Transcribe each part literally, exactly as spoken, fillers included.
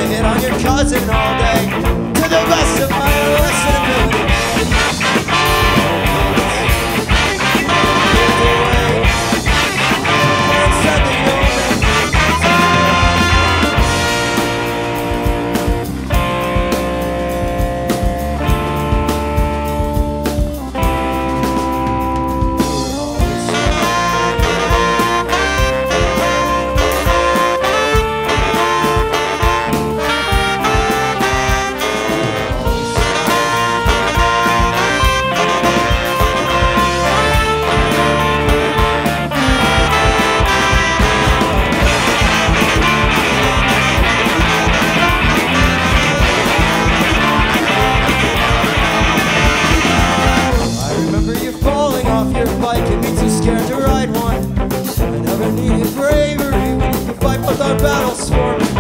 hit on your cousin all day to the best of my ability. Scared to ride one. I never needed bravery when you could fight both our battles for me.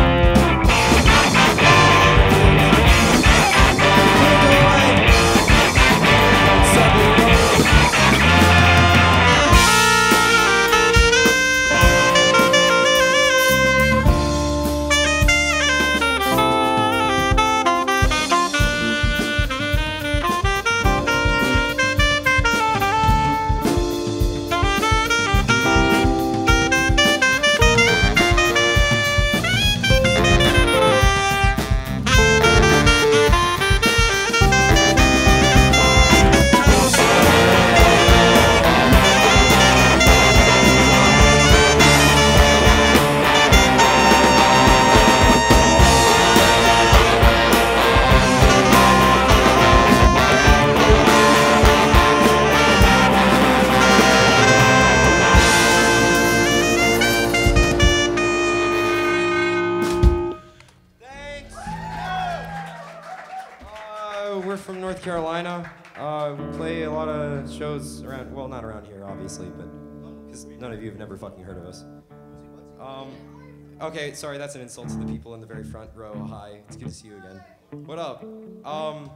From North Carolina. Uh, we play a lot of shows around, well, not around here, obviously, but because none of you have never fucking heard of us. Um, okay, sorry, that's an insult to the people in the very front row. Hi, it's good to see you again. What up? Um,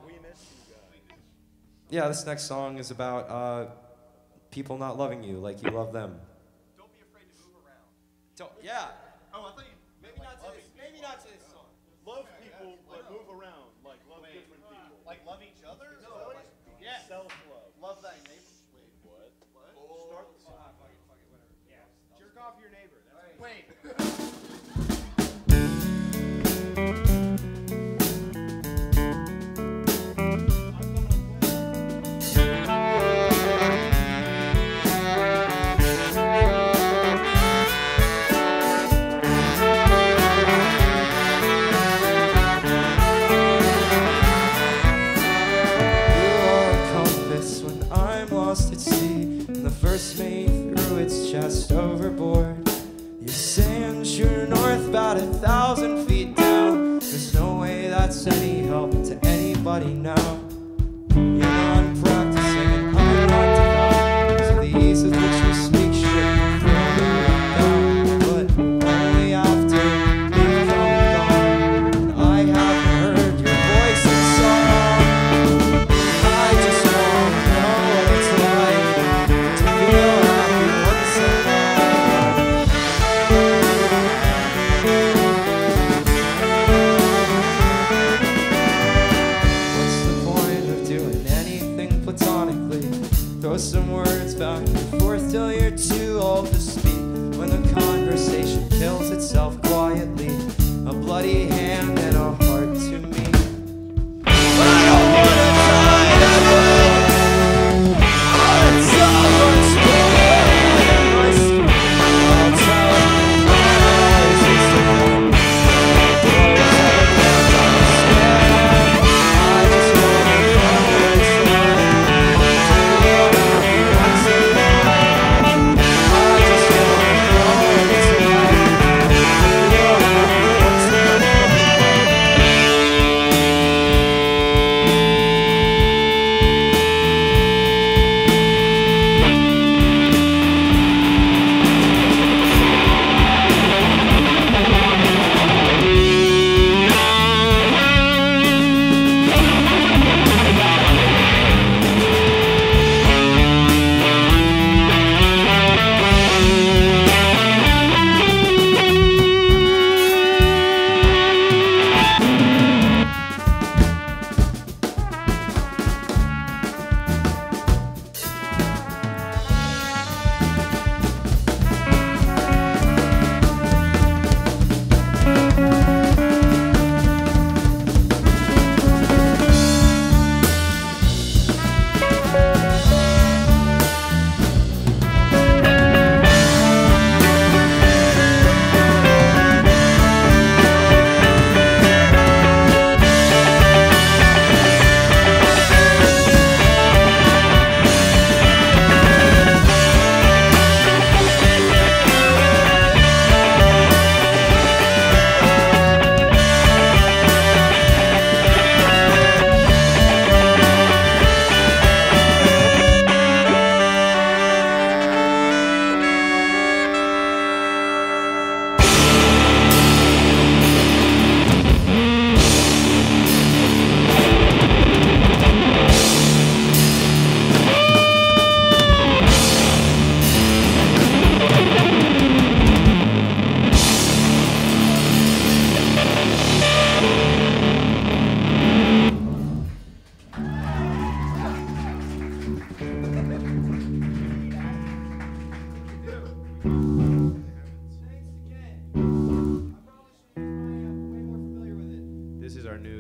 yeah, this next song is about uh, people not loving you like you love them. Don't be afraid to move around. Don't, yeah. Oh, I thought you maybe not to this. Maybe not to this song. Love people, but move around. Like love Wait, different people. Like love each other? No. Like, yeah. Self-love. Love thy neighbor. Wait, what? What? Oh. Start the song. Ah, fuck it, fuck it, whatever. Yeah. Jerk off your neighbor. That's right. Wait. Chest overboard. You're saying shoot north about a thousand feet down. There's no way that's any help to anybody now. You know I'm practicing and I'm not devout, so the ease with which you speak should throw me down. But only after you've come and gone, and I haven't heard your voice in song. I just want to know what it's like to feel happy once in a while. What's the point of doing anything platonically? Throw some words back and forth till you're too old to speak. When the conversation kills itself quietly, a bloody hand and a heart to me. But I don't wanna die that way. It's so much more than my skin. I'll tell you my eyes is the one. I just wanna know what it's like to feel happy once in a while. I just wanna know what it's like.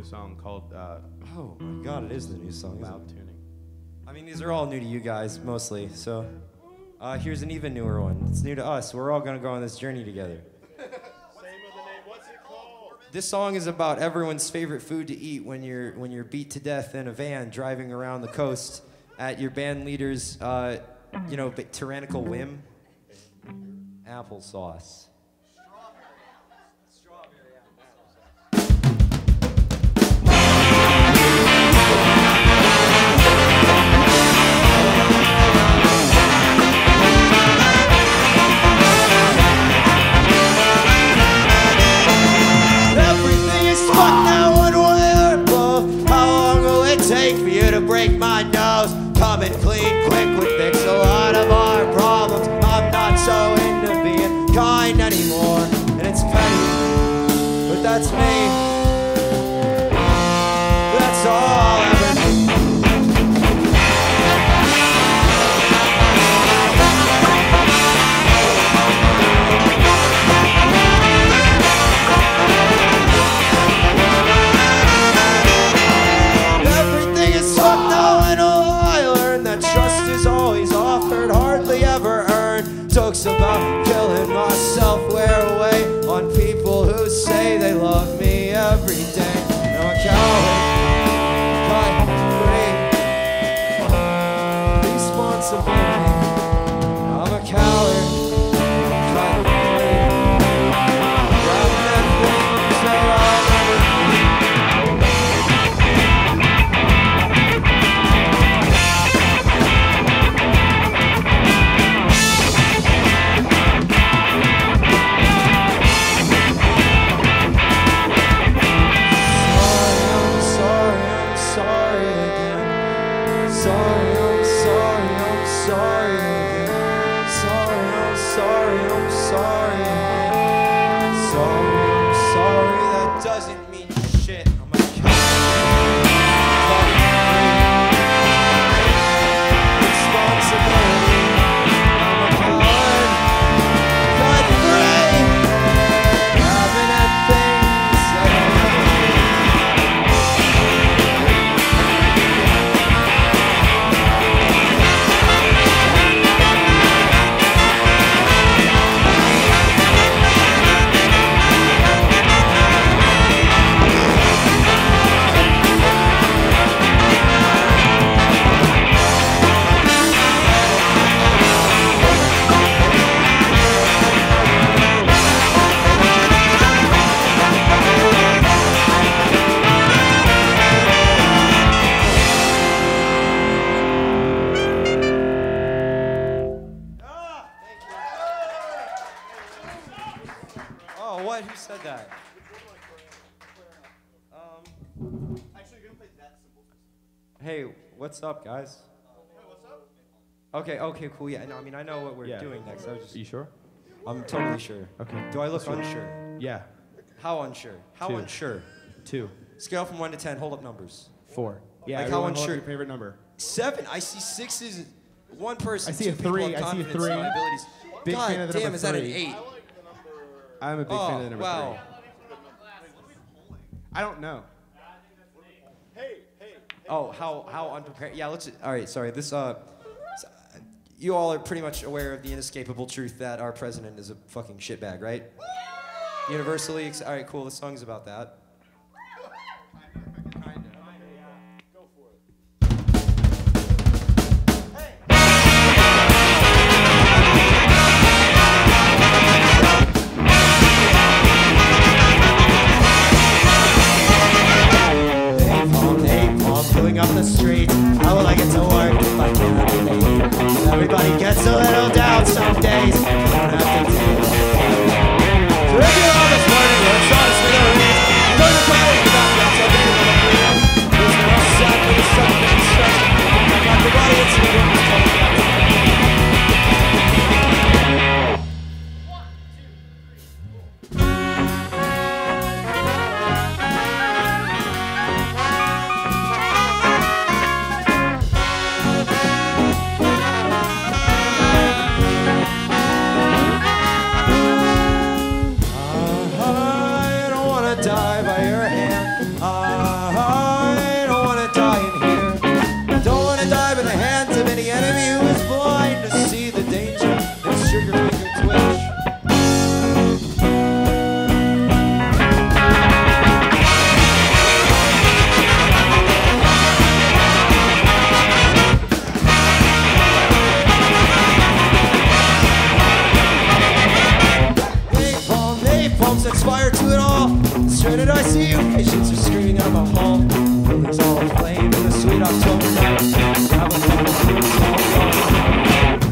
song called uh, Oh my God, it is the new song. Loud Tuning. I mean, these are all new to you guys mostly. So uh, here's an even newer one. It's new to us. We're all gonna go on this journey together. This song is about everyone's favorite food to eat when you're when you're beat to death in a van driving around the coast at your band leader's, uh, you know, tyrannical whim. Applesauce. Break my nose, coming clean, quick with fix a lot of our problems. I'm not so into being kind anymore, and it's petty, but that's me. That's all I'll ever be. Jokes about killing myself wear away on people who say they love me every day. I'm a coward, cut free, responsibility. I'm a coward, cut free, grabbing at things that I'll never What's up, guys? Okay, okay, cool. Yeah, no, I mean, I know what we're yeah. doing next. I was just, Are you sure? I'm totally sure. Okay. Do I look Sure. unsure? Yeah. How unsure? How Two. unsure? Two. Scale from one to ten. Hold up numbers. Four. Yeah. Like how everyone hold up unsure? your favorite number? Seven. I see sixes. One person. I see two a three. people have I see a confidence in three. my abilities. Big God fan of the damn, number is that an three. eight? I'm a big oh, fan of the number wow. three. I don't know. Oh, how how unprepared? Yeah, let's. All right, sorry. This uh, you all are pretty much aware of the inescapable truth that our president is a fucking shitbag, right? Universally. Ex- all right, cool. The song's about that. Up the street, how will I get to work if I can't relate? Everybody gets a little down some days, you don't have to take it. So if you're on this morning, let's honestly go read. Learn to play with that, that's everything on the freedom. There's no sad for the sun and stress. I got the body, it's the room, it's coming down. I see you, patients are screaming out my hall. Buildings all aflame in the sweet October night. Grab a couple fruits, all gone.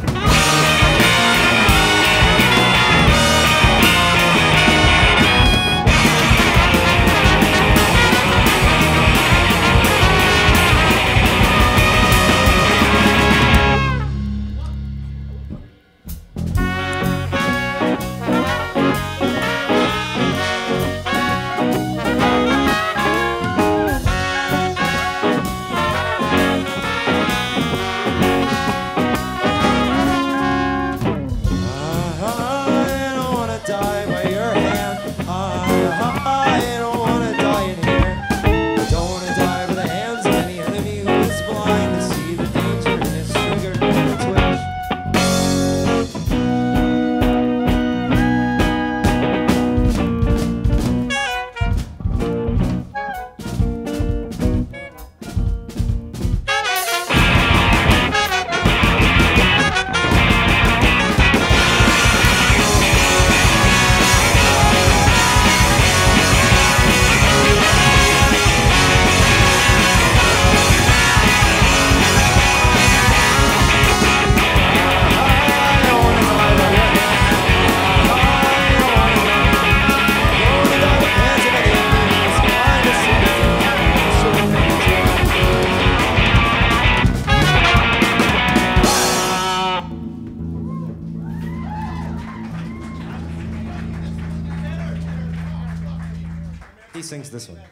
He sings this one.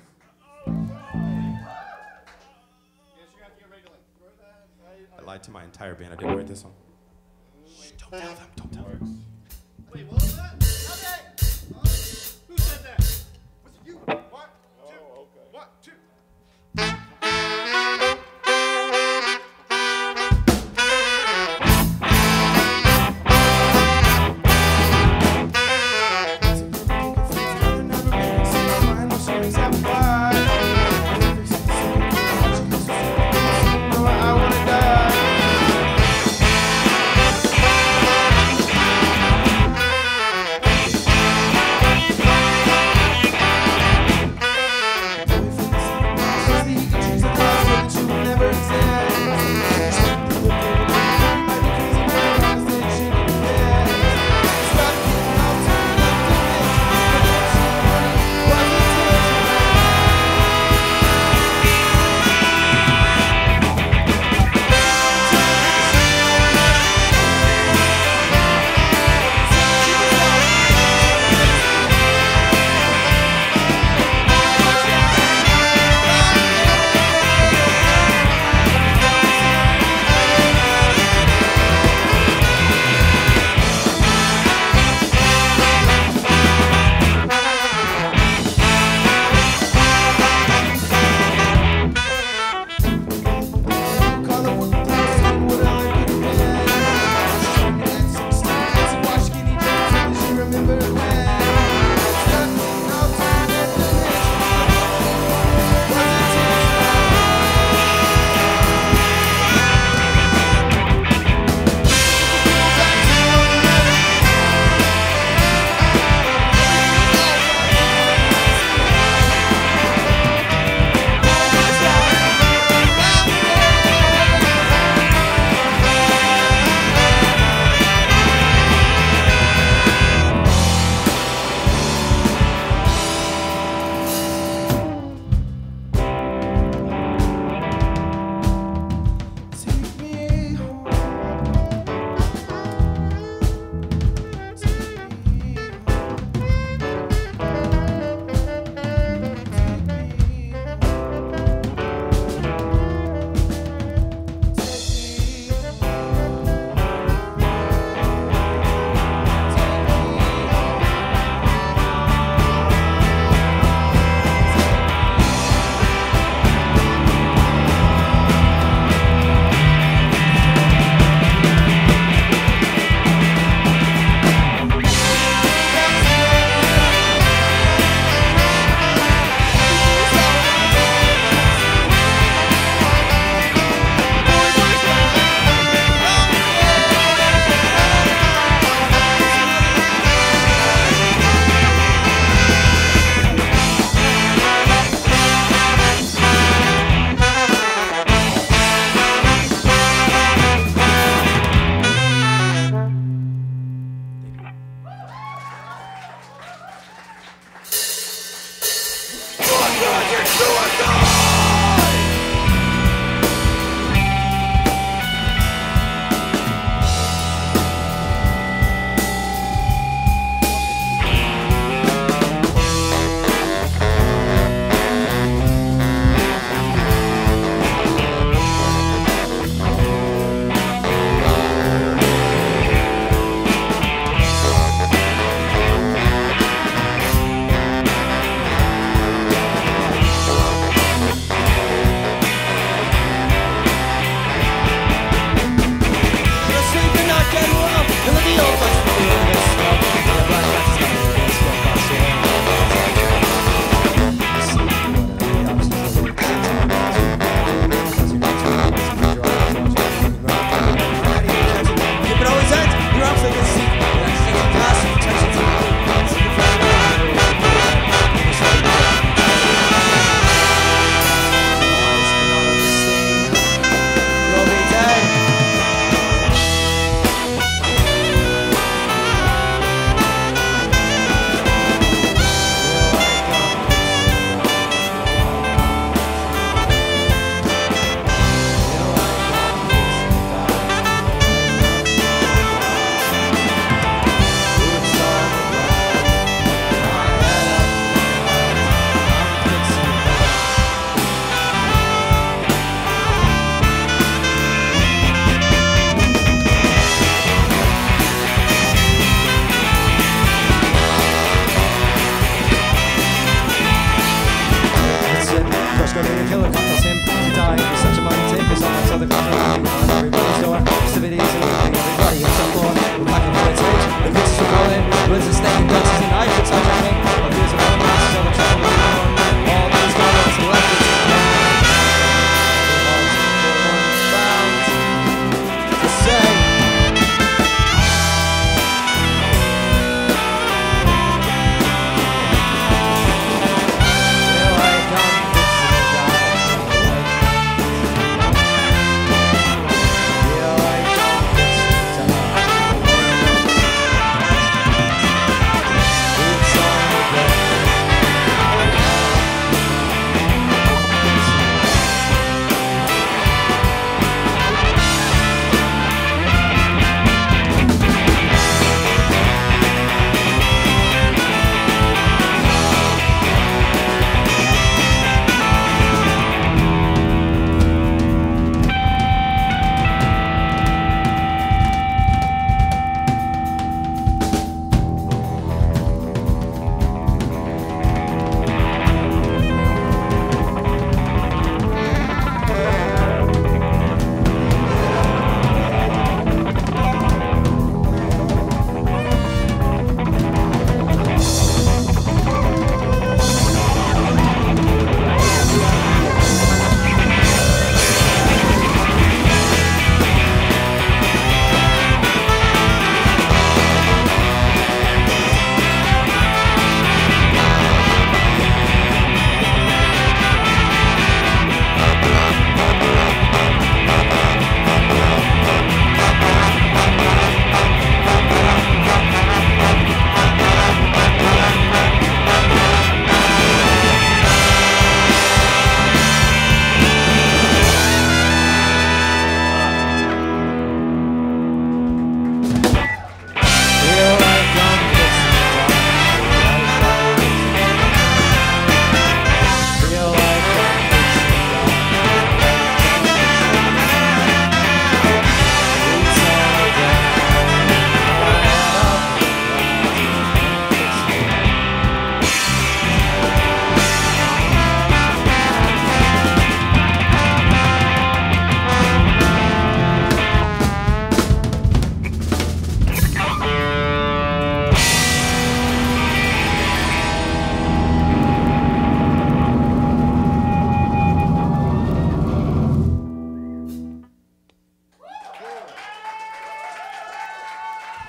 I lied to my entire band. I didn't write this one. Shh, don't tell them. Don't tell them. Wait, what was that? Okay. Uh, who said that? Was it you? One, two. Oh, okay. One, two. I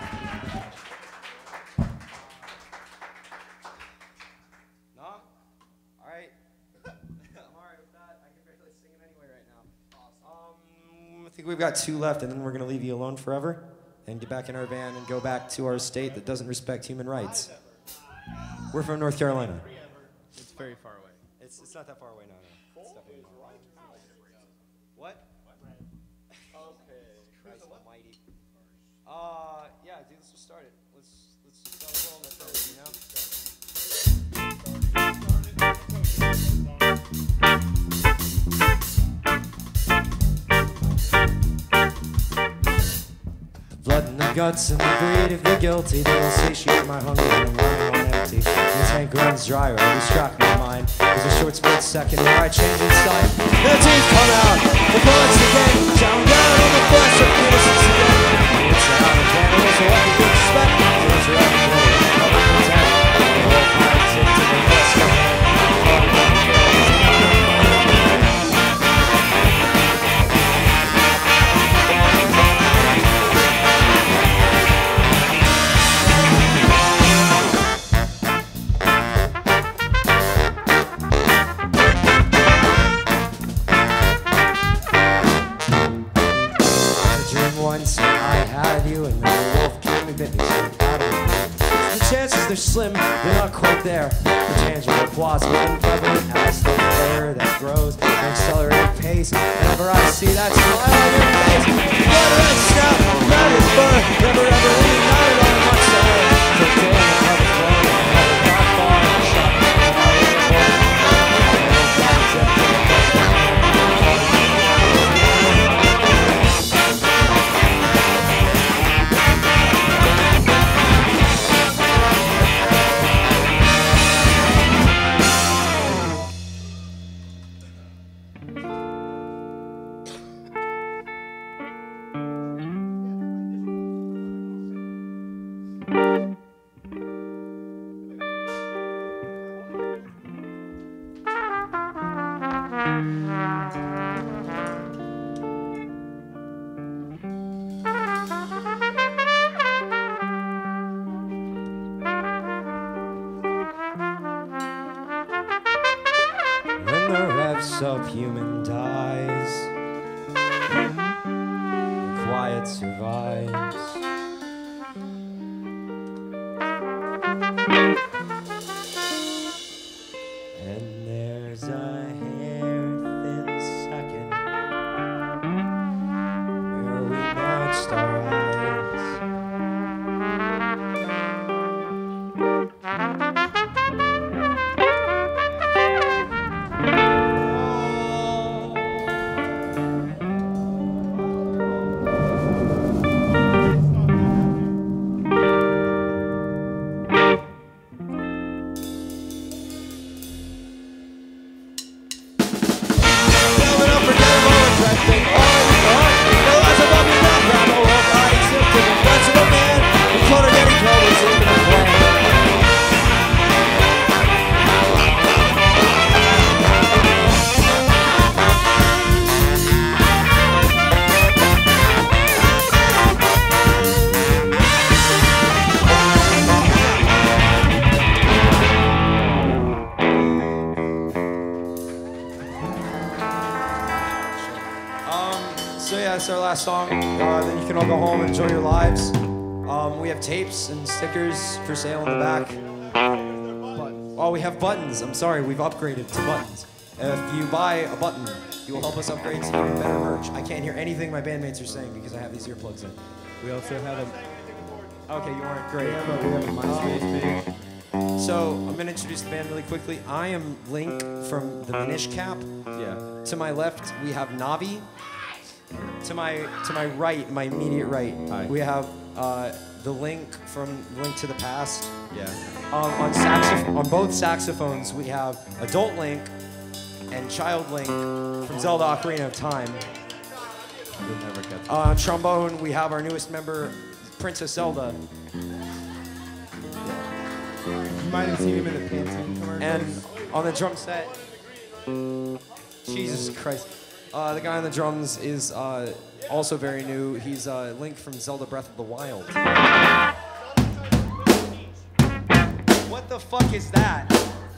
No? All right. I'm all right with that. I can barely sing it anyway right now. Um, I think we've got two left, and then we're going to leave you alone forever and get back in our van and go back to our state that doesn't respect human rights. We're from North Carolina. It's very far away. It's, it's not that far away, no, no. It's definitely not. What? Okay. Christ almighty. Uh, yeah, dude, let's just start it. Let's, let's just start rolling it first, you know? Blood and the guts and the greed of the guilty, they will satiate my hunger and I'm running on empty. The tank runs dry, or distract my mind. There's a short split second where I change inside. The teeth come out, the bullets again, down down on the flesh of innocence again. It's out of candles, so what do you expect? It's right there, public contempt. The whole pie's into the west of it. Once I had you and then the wolf came and bit me so badly. The chances they're slim, they're not quite there. The tangible, plausible, and prevalent as the fire that grows at an accelerated pace. Whenever I see that smile on your face, blood red snap, red as burn, never ever reunited on much side. The day the heart is blown, never got far, shot in the heart of the boy. Never got death in the best of subhuman dies, the quiet survives. And there's a hair-thin second where we matched our eyes. That's our last song. Uh, then you can all go home and enjoy your lives. Um, we have tapes and stickers for sale in the back. Oh, we have buttons. I'm sorry, we've upgraded to buttons. If you buy a button, you will help us upgrade to even better merch. I can't hear anything my bandmates are saying because I have these earplugs in. We also have a... Okay, you weren't great. Yeah, but we have a MySpace page. So, I'm going to introduce the band really quickly. I am Link from the Minish Cap. Yeah. To my left, we have Navi. To my to my right, my immediate right, Hi. we have uh, the Link from Link to the Past. Yeah. Um, on saxoph- on both saxophones, we have Adult Link and Child Link from Zelda Ocarina of Time. You'll never catch it. Uh, on trombone, we have our newest member, Princess Zelda. You might have seen him in the Pantene commercials. And on the drum set, Jesus Christ. Uh, the guy on the drums is uh, Also very new, he's uh, Link from Zelda Breath of the Wild. What the fuck is that?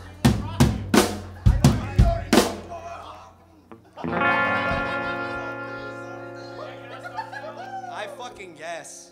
I fucking guess.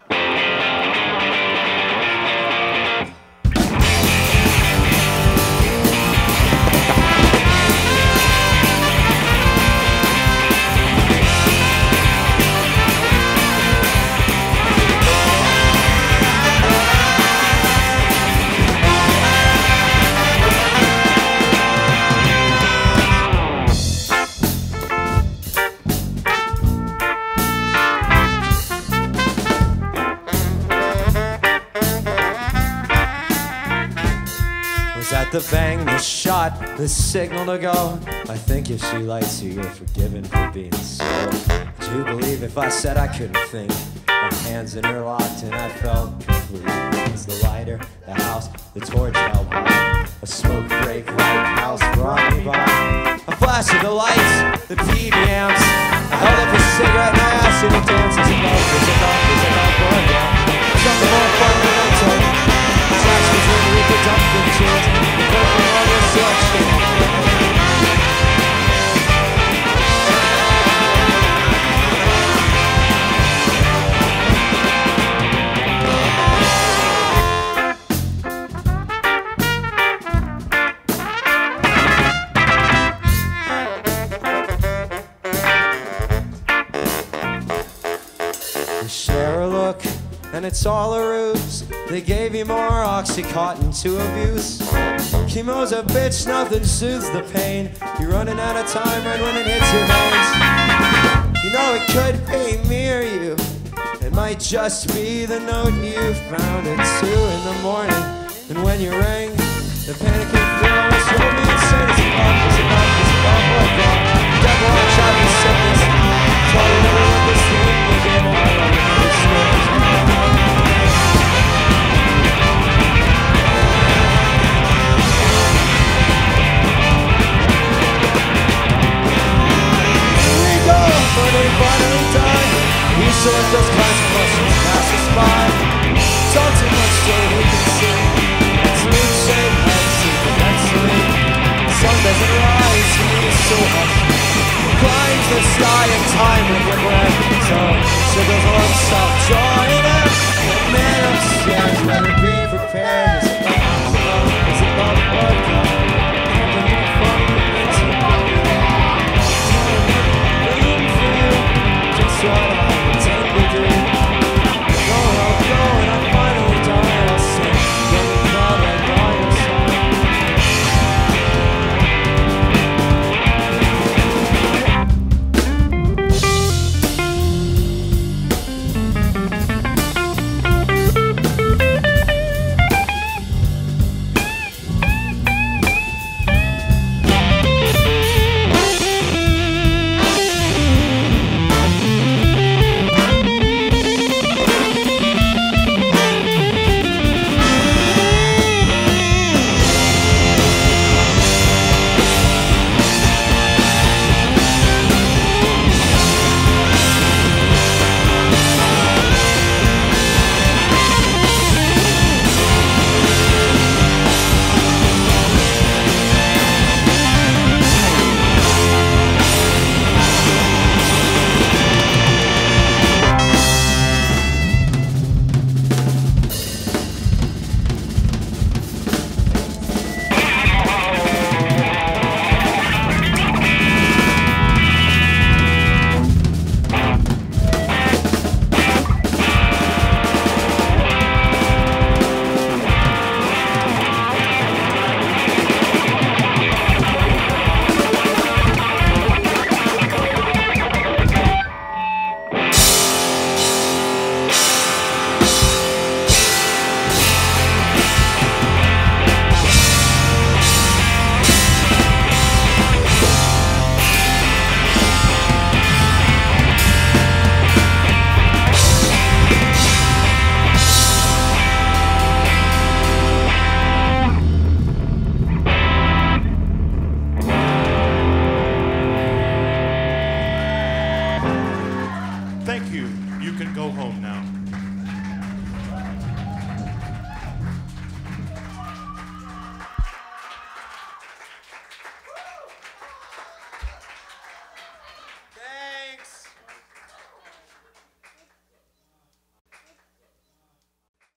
The bang, the shot, the signal to go. I think if she likes you, you're forgiven for being slow. Do you believe if I said I couldn't think? My hands interlocked and I felt complete. It was the lighter, the house, the torch held high. A smoke break, light house brought me by. A flash of the lights, the P B Ms. I held up a cigarette and I asked her to dance. Is it love, is it love, is it love, or again? Something more fundamental. Sex between reproductive genes. Share a look, and it's all a ruse. They gave you more Oxycontin to abuse. Chemo's a bitch, nothing soothes the pain. You're running out of time right when it hits your veins. You know it could be me or you. It might just be the note you found at two in the morning. And when you rang, the panicking feeling was drove me insane. Is it love? Is it love? Is it love? What God? Devil on Chinese sickness. Try to never let this thing begin. I love it. So let those kinds of questions pass us by. Talk too much so we can see. Sleep, shade, head, sleep, and then sleep. Sun doesn't rise, he's so hot. Climbs the sky in time with your breath. So, so goes on, stop, joy.